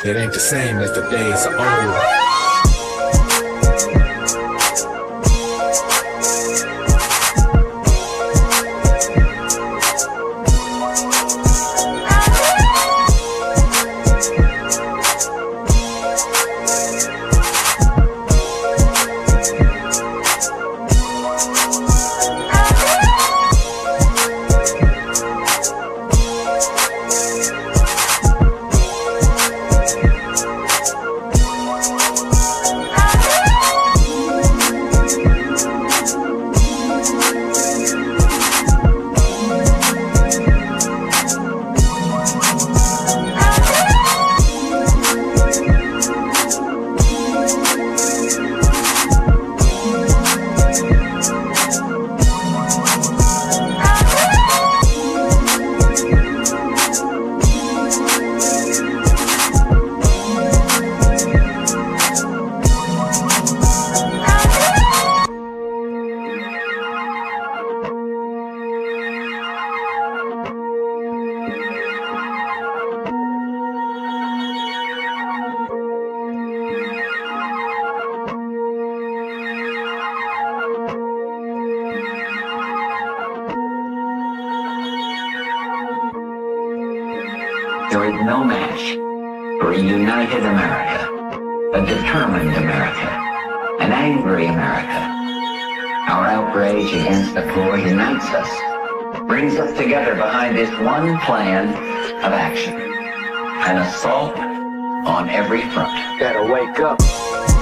It ain't the same as the days of old. There is no match for a united America, a determined America, an angry America. Our outrage against the poor unites us, brings us together behind this one plan of action, an assault on every front. Better wake up.